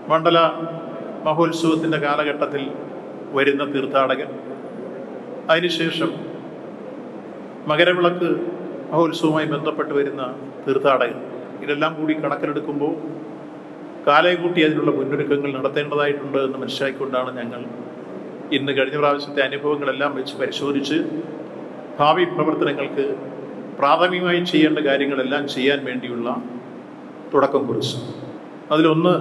മണ്ഡല മഹോത്സവത്തിൻ്റെ കാലഘട്ടത്തിൽ വരുന്ന തീർത്ഥാടകർ, അതിനുശേഷം മകരവിളക്ക് മഹോത്സവവുമായി ബന്ധപ്പെട്ട് വരുന്ന തീർത്ഥാടകർ, ഇതെല്ലാം കൂടി കണക്കിലെടുക്കുമ്പോൾ കാലം കൂട്ടി അതിനുള്ള മുന്നൊരുക്കങ്ങൾ നടത്തേണ്ടതായിട്ടുണ്ട് എന്ന് മനസ്സിലാക്കിക്കൊണ്ടാണ് ഞങ്ങൾ ഇന്ന് കഴിഞ്ഞ പ്രാവശ്യത്തെ അനുഭവങ്ങളെല്ലാം വെച്ച് പരിശോധിച്ച് ഭാവി പ്രവർത്തനങ്ങൾക്ക് പ്രാഥമികമായി ചെയ്യേണ്ട കാര്യങ്ങളെല്ലാം ചെയ്യാൻ വേണ്ടിയുള്ള തുടക്കം കുറിച്ചു. അതിലൊന്ന്,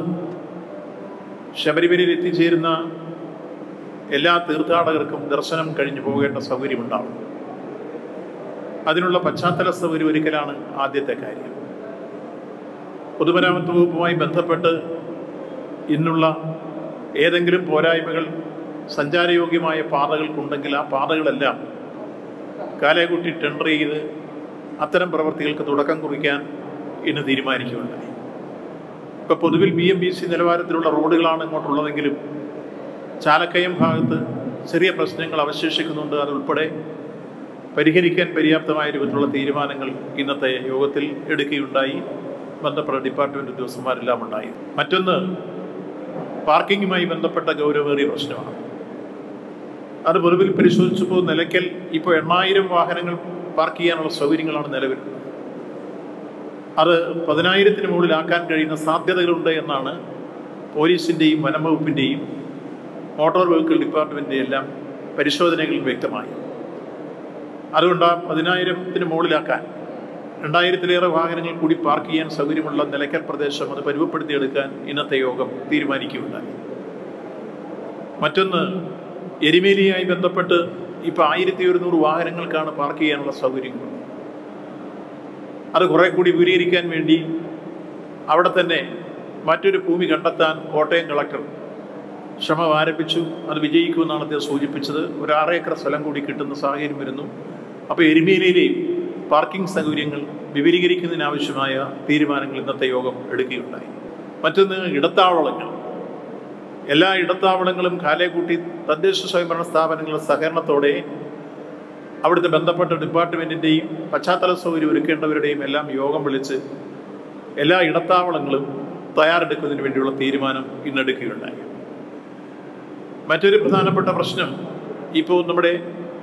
ശബരിമലയിൽ എത്തിച്ചേരുന്ന എല്ലാ തീർത്ഥാടകർക്കും ദർശനം കഴിഞ്ഞു പോകേണ്ട സൗകര്യമുണ്ടാവും. അതിനുള്ള പശ്ചാത്തല സൗകര്യം ഒരുക്കലാണ് ആദ്യത്തെ കാര്യം. പൊതുമരാമത്ത് വകുപ്പുമായി ബന്ധപ്പെട്ട് ഇന്നുള്ള ഏതെങ്കിലും പോരായ്മകൾ സഞ്ചാരയോഗ്യമായ പാതകൾക്കുണ്ടെങ്കിൽ ആ പാതകളെല്ലാം കാലേകൂട്ടി ടെൻഡർ ചെയ്ത് അത്തരം പ്രവൃത്തികൾക്ക് തുടക്കം കുറിക്കാൻ ഇന്ന് തീരുമാനിക്കുകയുണ്ടായി. ഇപ്പോൾ പൊതുവിൽ BMBC നിലവാരത്തിലുള്ള റോഡുകളാണ് ഇങ്ങോട്ടുള്ളതെങ്കിലും ചാലക്കയം ഭാഗത്ത് ചെറിയ പ്രശ്നങ്ങൾ അവശേഷിക്കുന്നുണ്ട്. അതുൾപ്പെടെ പരിഹരിക്കാൻ പര്യാപ്തമായ രൂപത്തിലുള്ള തീരുമാനങ്ങൾ ഇന്നത്തെ യോഗത്തിൽ എടുക്കുകയുണ്ടായി. ബന്ധപ്പെട്ട ഡിപ്പാർട്ട്മെൻറ്റ് ഉദ്യോഗസ്ഥന്മാരെല്ലാം ഉണ്ടായി. മറ്റൊന്ന്, പാർക്കിങ്ങുമായി ബന്ധപ്പെട്ട ഗൗരവമേറിയ പ്രശ്നമാണ്. അത് പൊതുവിൽ പരിശോധിച്ചപ്പോൾ നിലയ്ക്കൽ ഇപ്പോൾ 8000 വാഹനങ്ങൾ പാർക്ക് ചെയ്യാനുള്ള സൗകര്യങ്ങളാണ് നിലവിൽ. അത് 10,000-ന് മുകളിലാക്കാൻ കഴിയുന്ന സാധ്യതകളുണ്ട് എന്നാണ് പോലീസിൻ്റെയും വനംവകുപ്പിൻ്റെയും മോട്ടോർ വെഹിക്കിൾ ഡിപ്പാർട്ട്മെൻറ്റിൻ്റെയും എല്ലാം പരിശോധനകളിൽ വ്യക്തമായി. അതുകൊണ്ട് 10,000-ന് മുകളിലാക്കാൻ 2000-ലേറെ വാഹനങ്ങൾ കൂടി പാർക്ക് ചെയ്യാൻ സൗകര്യമുള്ള നിലയ്ക്കൽ പ്രദേശം അത് പരുവപ്പെടുത്തിയെടുക്കാൻ ഇന്നത്തെ യോഗം തീരുമാനിക്കുകയുണ്ടായി. മറ്റൊന്ന്, എരുമേലിയുമായി ബന്ധപ്പെട്ട് ഇപ്പോൾ 1100 വാഹനങ്ങൾക്കാണ് പാർക്ക് ചെയ്യാനുള്ള സൗകര്യങ്ങൾ. അത് കുറെ കൂടി വിപുലീകരിക്കാൻ വേണ്ടി അവിടെ തന്നെ മറ്റൊരു ഭൂമി കണ്ടെത്താൻ കോട്ടയം കളക്ടർ ശ്രമം ആരംഭിച്ചു. അത് വിജയിക്കുമെന്നാണ് അദ്ദേഹം സൂചിപ്പിച്ചത്. ഒരു 6 ഏക്കർ സ്ഥലം കൂടി കിട്ടുന്ന സാഹചര്യം വരുന്നു. അപ്പോൾ എരുമേലിയിലെയും പാർക്കിംഗ് സൗകര്യങ്ങൾ വിപുലീകരിക്കുന്നതിനാവശ്യമായ തീരുമാനങ്ങൾ ഇന്നത്തെ യോഗം എടുക്കുകയുണ്ടായി. മറ്റൊന്ന്, ഇടത്താവളങ്ങൾ. എല്ലാ ഇടത്താവളങ്ങളും കാലേകൂട്ടി തദ്ദേശ സ്വയംഭരണ സ്ഥാപനങ്ങളുടെ സഹകരണത്തോടെ അവിടുത്തെ ബന്ധപ്പെട്ട ഡിപ്പാർട്ട്മെൻറ്റിൻ്റെയും പശ്ചാത്തല സൗകര്യം ഒരുക്കേണ്ടവരുടെയും എല്ലാം യോഗം വിളിച്ച് എല്ലാ ഇടത്താവളങ്ങളും തയ്യാറെടുക്കുന്നതിന് വേണ്ടിയുള്ള തീരുമാനം ഇന്നെടുക്കുകയുണ്ടായി. മറ്റൊരു പ്രധാനപ്പെട്ട പ്രശ്നം, ഇപ്പോൾ നമ്മുടെ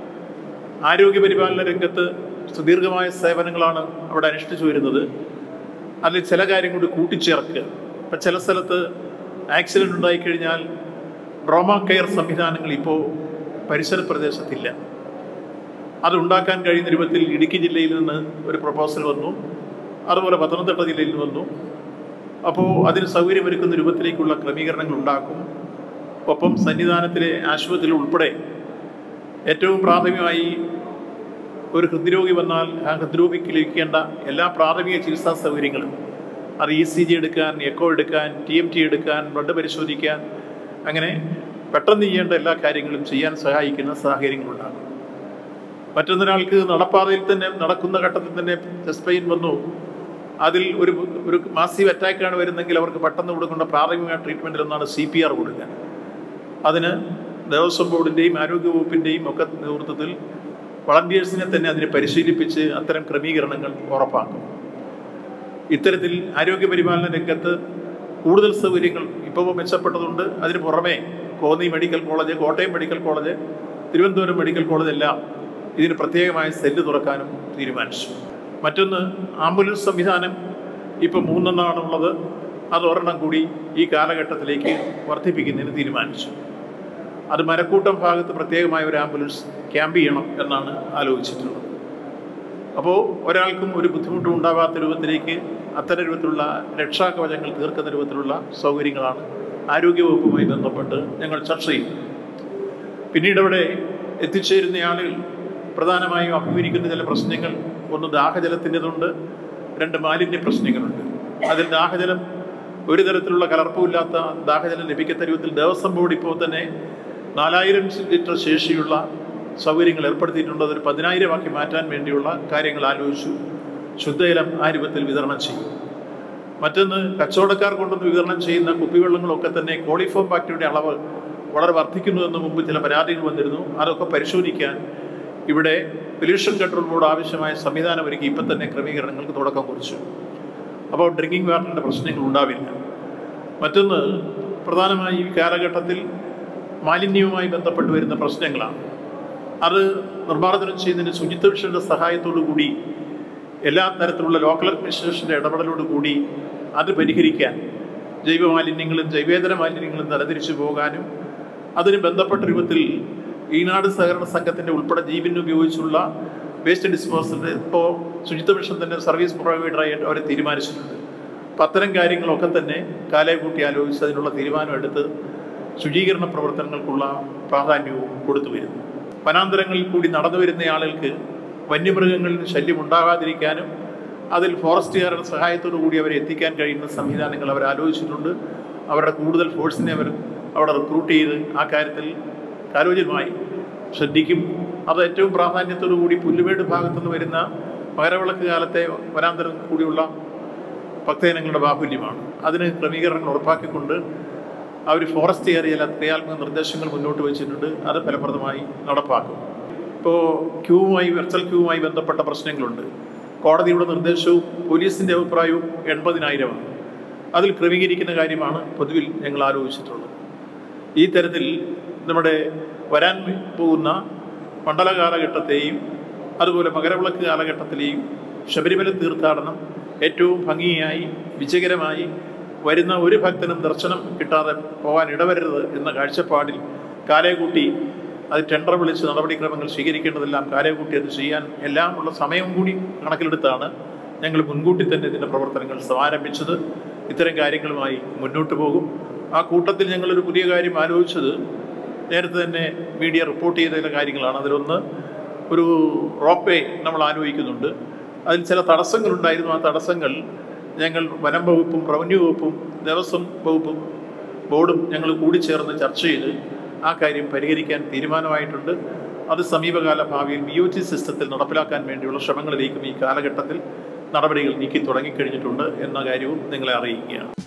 ആരോഗ്യപരിപാലന രംഗത്ത് സുദീർഘമായ സേവനങ്ങളാണ് അവിടെ അനുഷ്ഠിച്ചു വരുന്നത്. അതിൽ ചില കാര്യം കൂടി കൂട്ടിച്ചേർക്കുക. ഇപ്പം ചില സ്ഥലത്ത് ആക്സിഡൻ്റ് ഉണ്ടായിക്കഴിഞ്ഞാൽ ട്രോമ കെയർ സംവിധാനങ്ങൾ ഇപ്പോൾ പരിസര പ്രദേശത്തില്ല. അതുണ്ടാക്കാൻ കഴിയുന്ന രൂപത്തിൽ ഇടുക്കി ജില്ലയിൽ നിന്ന് ഒരു പ്രപ്പോസൽ വന്നു. അതുപോലെ പത്തനംതിട്ട ജില്ലയിൽ നിന്ന് വന്നു. അപ്പോൾ അതിന് സൗകര്യമൊരുക്കുന്ന രൂപത്തിലേക്കുള്ള ക്രമീകരണങ്ങൾ ഉണ്ടാക്കും. ഒപ്പം സന്നിധാനത്തിലെ ആശുപത്രിയിൽ ഉൾപ്പെടെ ഏറ്റവും പ്രാഥമികമായി ഒരു ഹൃദ്രോഗി വന്നാൽ ആ ഹൃദ്രോഗിക്ക് ലഭിക്കേണ്ട എല്ലാ പ്രാഥമിക ചികിത്സാ സൗകര്യങ്ങളും, അത് ECG എടുക്കാൻ, എക്കോ എടുക്കാൻ, TMT എടുക്കാൻ, ബ്ലഡ് പരിശോധിക്കാൻ, അങ്ങനെ പെട്ടെന്ന് ചെയ്യേണ്ട എല്ലാ കാര്യങ്ങളും ചെയ്യാൻ സഹായിക്കുന്ന സാഹചര്യങ്ങളുണ്ടാകും. മറ്റൊരാൾക്ക് നടപ്പാതയിൽ തന്നെ നടക്കുന്ന ഘട്ടത്തിൽ തന്നെ ചെസ്റ്റ് പെയിൻ വന്നു, അതിൽ ഒരു മാസീവ് അറ്റാക്കാണ് വരുന്നെങ്കിൽ അവർക്ക് പെട്ടെന്ന് കൊടുക്കേണ്ട പ്രാഥമിക ട്രീറ്റ്മെൻറ്റിലൊന്നാണ് CPR കൊടുക്കുക. അതിന് ദേവസ്വം ബോർഡിൻ്റെയും ആരോഗ്യവകുപ്പിൻ്റെയും ഒക്കെ നേതൃത്വത്തിൽ വളണ്ടിയേഴ്സിനെ തന്നെ അതിനെ പരിശീലിപ്പിച്ച് അത്തരം ക്രമീകരണങ്ങൾ ഉറപ്പാക്കും. ഇത്തരത്തിൽ ആരോഗ്യപരിപാലന രംഗത്ത് കൂടുതൽ സൗകര്യങ്ങൾ ഇപ്പോൾ മെച്ചപ്പെട്ടതുണ്ട്. അതിന് പുറമെ Konni medical college, Kottayam medical college, Thiruvananthapuram medical college എല്ലാം ഇതിന് പ്രത്യേകമായ സെല്ല് തുറക്കാനും തീരുമാനിച്ചു. മറ്റൊന്ന്, ആംബുലൻസ് സംവിധാനം ഇപ്പോൾ 3 ഉള്ളത്. അത് ഒരെണ്ണം കൂടി ഈ കാലഘട്ടത്തിലേക്ക് വർദ്ധിപ്പിക്കുന്നതിന് തീരുമാനിച്ചു. അത് മരക്കൂട്ടം ഭാഗത്ത് പ്രത്യേകമായ ഒരു ആംബുലൻസ് ക്യാമ്പ് ചെയ്യണം എന്നാണ് ആലോചിച്ചിട്ടുള്ളത്. അപ്പോൾ ഒരാൾക്കും ഒരു ബുദ്ധിമുട്ടും ഉണ്ടാകാത്ത രൂപത്തിലേക്ക് അത്തരം രൂപത്തിലുള്ള രക്ഷാകവചങ്ങൾ തീർക്കുന്ന രൂപത്തിലുള്ള സൗകര്യങ്ങളാണ് ആരോഗ്യവകുപ്പുമായി ബന്ധപ്പെട്ട് ഞങ്ങൾ ചർച്ച ചെയ്തു. പിന്നീട് അവിടെ എത്തിച്ചേരുന്ന ആളുകൾ പ്രധാനമായും അഭിമുഖീകരിക്കുന്ന ചില പ്രശ്നങ്ങൾ, ഒന്ന് ദാഹജലത്തിൻ്റെതുണ്ട്, 2 മാലിന്യ പ്രശ്നങ്ങളുണ്ട്. അതിൽ ദാഹജലം ഒരു തരത്തിലുള്ള കലർപ്പുമില്ലാത്ത ദാഹജലം ലഭിക്കുന്ന രൂപത്തിൽ ദേവസ്വം ബോർഡ് ഇപ്പോൾ തന്നെ 4000 ലിറ്റർ ശേഷിയുള്ള സൗകര്യങ്ങൾ ഏർപ്പെടുത്തിയിട്ടുണ്ട്. അതൊരു 10,000 ആക്കി മാറ്റാൻ വേണ്ടിയുള്ള കാര്യങ്ങൾ ആലോചിച്ചു. ശുദ്ധജലം ആ രൂപത്തിൽ വിതരണം ചെയ്യും. മറ്റൊന്ന്, കച്ചവടക്കാർ കൊണ്ടുവന്ന് വിതരണം ചെയ്യുന്ന കുപ്പിവെള്ളങ്ങളൊക്കെ തന്നെ കോളിഫോം ബാക്ടീരിയയുടെ അളവ് വളരെ വർദ്ധിക്കുന്നുവെന്ന് മുമ്പ് ചില പരാതികൾ വന്നിരുന്നു. അതൊക്കെ പരിശോധിക്കാൻ ഇവിടെ പൊല്യൂഷൻ കൺട്രോൾ ബോർഡ് ആവശ്യമായ സംവിധാനം ഒരുക്കി ഇപ്പം തന്നെ ക്രമീകരണങ്ങൾക്ക് തുടക്കം കുറിച്ചു. അപ്പോൾ ഡ്രിങ്കിങ് വാട്ടറിൻ്റെ പ്രശ്നങ്ങൾ ഉണ്ടാവില്ല. മറ്റൊന്ന്, പ്രധാനമായി ഈ കാലഘട്ടത്തിൽ മാലിന്യവുമായി ബന്ധപ്പെട്ട് വരുന്ന പ്രശ്നങ്ങളാണ്. അത് നിർമ്മാർജ്ജനം ചെയ്യുന്നതിന് ശുചിത്വ മിഷന്റെ സഹായത്തോടു കൂടി എല്ലാ തരത്തിലുള്ള ലോക്കൽ അഡ്മിനിസ്ട്രേഷൻ്റെ ഇടപെടലോടുകൂടി അത് പരിഹരിക്കാൻ, ജൈവമാലിന്യങ്ങളും ജൈവേതര മാലിന്യങ്ങളും തരംതിരിച്ചു പോകാനും അതിന് ബന്ധപ്പെട്ട രൂപത്തിൽ ഈനാട് സഹകരണ സംഘത്തിൻ്റെ ഉൾപ്പെടെ ജീവന് ഉപയോഗിച്ചുള്ള വേസ്റ്റ് ഡിസ്പോസലിൻ്റെ ഇപ്പോൾ ശുചിത്വ മിഷൻ തന്നെ സർവീസ് പ്രൊവൈഡറായിട്ട് അവരെ തീരുമാനിച്ചിട്ടുണ്ട്. അപ്പം അത്തരം കാര്യങ്ങളൊക്കെ തന്നെ കാലേ കൂട്ടി ആലോചിച്ച് അതിനുള്ള തീരുമാനമെടുത്ത് ശുചീകരണ പ്രവർത്തനങ്ങൾക്കുള്ള പ്രാധാന്യവും കൊടുത്തു വരുന്നു. വനാന്തരങ്ങളിൽ കൂടി നടന്നു വരുന്ന ആളുകൾക്ക് വന്യമൃഗങ്ങളിൽ ശല്യം ഉണ്ടാകാതിരിക്കാനും അതിൽ ഫോറസ്റ്റുകാരുടെ സഹായത്തോടു കൂടി അവരെ എത്തിക്കാൻ കഴിയുന്ന സംവിധാനങ്ങൾ അവർ ആലോചിച്ചിട്ടുണ്ട്. അവരുടെ കൂടുതൽ ഫോഴ്സിനെ അവർ അവിടെ റിക്രൂട്ട് ചെയ്ത് ആ കാര്യത്തിൽ കാലോചിതമായി ശ്രദ്ധിക്കും. അത് ഏറ്റവും പ്രാധാന്യത്തോടു കൂടി പുല്ലുമേട് ഭാഗത്തുനിന്ന് വരുന്ന മകരവിളക്ക് കാലത്തെ വനാന്തരം കൂടിയുള്ള ഭക്തജനങ്ങളുടെ ബാഹുല്യമാണ്. അതിന് ക്രമീകരണങ്ങൾ ഉറപ്പാക്കിക്കൊണ്ട് അവർ ഫോറസ്റ്റ് ഏരിയയിൽ ക്രിയാത്മക നിർദ്ദേശങ്ങൾ മുന്നോട്ട് വെച്ചിട്ടുണ്ട്. അത് ഫലപ്രദമായി നടപ്പാക്കും. ഇപ്പോൾ വെർച്വൽ ക്യൂവുമായി ബന്ധപ്പെട്ട പ്രശ്നങ്ങളുണ്ട്. കോടതിയുടെ നിർദ്ദേശവും പോലീസിൻ്റെ അഭിപ്രായവും 80,000 അതിൽ ക്രമീകരിക്കുന്ന കാര്യമാണ് പൊതുവിൽ ഞങ്ങൾ ആലോചിച്ചിട്ടുള്ളത്. ഈ തരത്തിൽ നമ്മുടെ വരാൻ പോകുന്ന മണ്ഡല കാലഘട്ടത്തെയും അതുപോലെ മകരവിളക്ക് കാലഘട്ടത്തിലെയും ശബരിമല തീർത്ഥാടനം ഏറ്റവും ഭംഗിയായി വിജയകരമായി വരുന്ന ഒരു ഭക്തനും ദർശനം കിട്ടാതെ പോകാൻ ഇടവരരുത് എന്ന കാഴ്ചപ്പാടിൽ കാലേകൂട്ടി അത് ടെൻഡർ വിളിച്ച് നടപടിക്രമങ്ങൾ സ്വീകരിക്കേണ്ടതെല്ലാം കാലേകൂട്ടി അത് ചെയ്യാൻ എല്ലാം ഉള്ള സമയം കൂടി കണക്കിലെടുത്താണ് ഞങ്ങൾ മുൻകൂട്ടി തന്നെ ഇതിൻ്റെ പ്രവർത്തനങ്ങൾ സമാരംഭിച്ചത്. ഇത്തരം കാര്യങ്ങളുമായി മുന്നോട്ട് പോകും. ആ കൂട്ടത്തിൽ ഞങ്ങളൊരു പുതിയ കാര്യം ആലോചിച്ചത് നേരത്തെ തന്നെ മീഡിയ റിപ്പോർട്ട് ചെയ്ത ചില കാര്യങ്ങളാണ്. അതിലൊന്ന് ഒരു റോപ്പ് വേ നമ്മൾ ആലോചിക്കുന്നുണ്ട്. അതിൽ ചില തടസ്സങ്ങളുണ്ടായിരുന്നു. ആ തടസ്സങ്ങൾ ഞങ്ങൾ വനം വകുപ്പും റവന്യൂ വകുപ്പും ദേവസ്വം വകുപ്പും ബോർഡും ഞങ്ങൾ കൂടിച്ചേർന്ന് ചർച്ച ചെയ്ത് ആ കാര്യം പരിഹരിക്കാൻ തീരുമാനമായിട്ടുണ്ട്. അത് സമീപകാല ഭാവിയിൽ BOT സിസ്റ്റത്തിൽ നടപ്പിലാക്കാൻ വേണ്ടിയുള്ള ശ്രമങ്ങളിലേക്കും ഈ കാലഘട്ടത്തിൽ നടപടികൾ നീക്കി തുടങ്ങിക്കഴിഞ്ഞിട്ടുണ്ട് എന്ന കാര്യവും നിങ്ങളെ അറിയിക്കുകയാണ്.